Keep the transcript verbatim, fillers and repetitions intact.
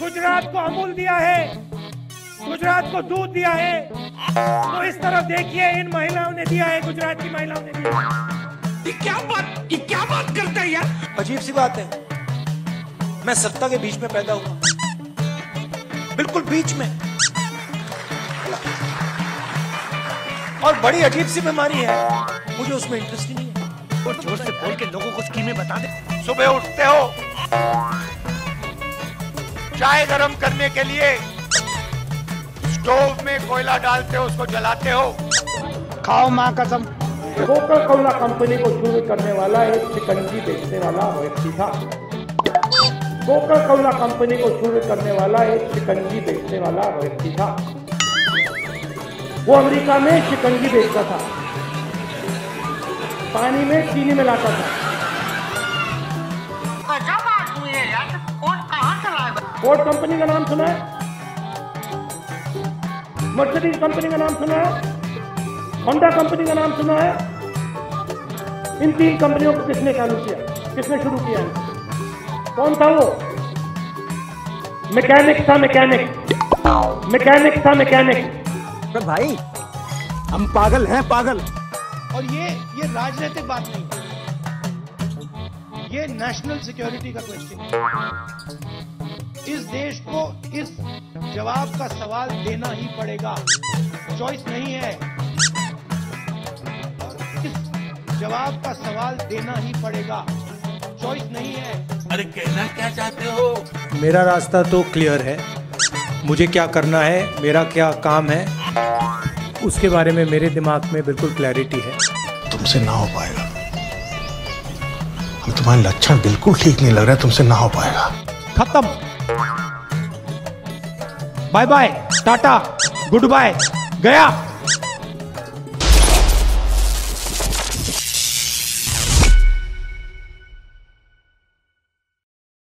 गुजरात को अमूल दिया है, गुजरात को दूध दिया है, तो इस तरफ देखिए इन महिलाओं ने दिया है, गुजरात की महिलाओं ने दिया है। ये क्या बात ये क्या बात करते हैं यार? अजीब सी बात है, मैं सत्ता के बीच में पैदा हुआ, बिल्कुल बीच में, और बड़ी अजीब सी बीमारी है, मुझे उसमें इंटरेस्ट ही नहीं है। और जोर से बोल के लोगों को स्कीमें बता दे। सुबह उठते हो, चाय गरम करने के लिए स्टोव में कोयला डालते हो, उसको जलाते हो, खाओ माँ कसम। कोका कोला कंपनी को शुरू करने वाला एक शिकंजी बेचने वाला व्यक्ति था। कोका कोला कंपनी को शुरू करने वाला एक शिकंजी बेचने वाला व्यक्ति था। वो अमेरिका में शिकंजी बेचता था, पानी में चीनी मिलाता था। गजब आदमी है यार, फोर्ड कहाँ चला है? फोर्ड कंपनी का नाम सुना है? मर्सिडीज कंपनी का नाम सुना है? होंडा कंपनी का नाम सुना है? इन तीन कंपनियों को किसने चालू किया, किसने शुरू किया? कौन था वो? मैकेनिक था, मैकेनिक मैकेनिक था मैकेनिक तो भाई हम पागल हैं, पागल। और ये ये राजनीतिक बात नहीं है, ये नेशनल सिक्योरिटी का क्वेश्चन है। इस देश को इस जवाब का सवाल देना ही पड़ेगा, चॉइस नहीं है। इस जवाब का सवाल देना ही पड़ेगा, चॉइस नहीं है। अरे कहना क्या चाहते हो? मेरा रास्ता तो क्लियर है, मुझे क्या करना है, मेरा क्या काम है, उसके बारे में मेरे दिमाग में बिल्कुल क्लैरिटी है। तुमसे ना हो पाएगा, हम तुम्हारे लक्षण बिल्कुल ठीक नहीं लग रहा है, तुमसे ना हो पाएगा। खत्म, bye bye, tata, good bye, गया।